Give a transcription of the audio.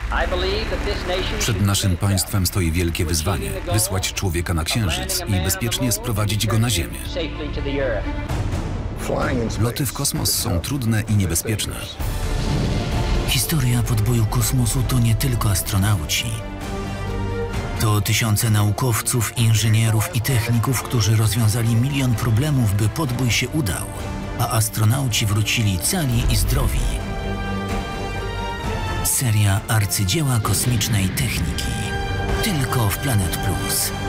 Przed naszym państwem stoi wielkie wyzwanie – wysłać człowieka na Księżyc i bezpiecznie sprowadzić go na Ziemię. Loty w kosmos są trudne i niebezpieczne. Historia podboju kosmosu to nie tylko astronauci. To tysiące naukowców, inżynierów i techników, którzy rozwiązali milion problemów, by podbój się udał, a astronauci wrócili cali i zdrowi. Seria arcydzieła kosmicznej techniki. Tylko w Planet Plus.